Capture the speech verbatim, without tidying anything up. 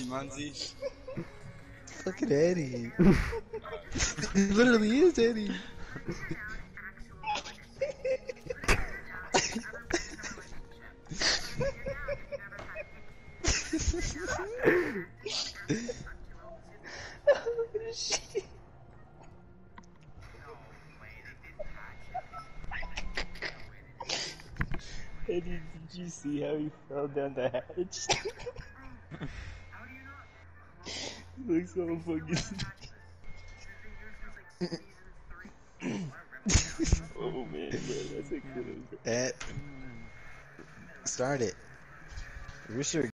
Jumanji. Fucking Eddie. It literally is Eddie. Oh, shit. Eddie, did you see how he fell down the hatch? He looks so fucking. Oh man, bro, that's a clip. Eh, start it. Wish your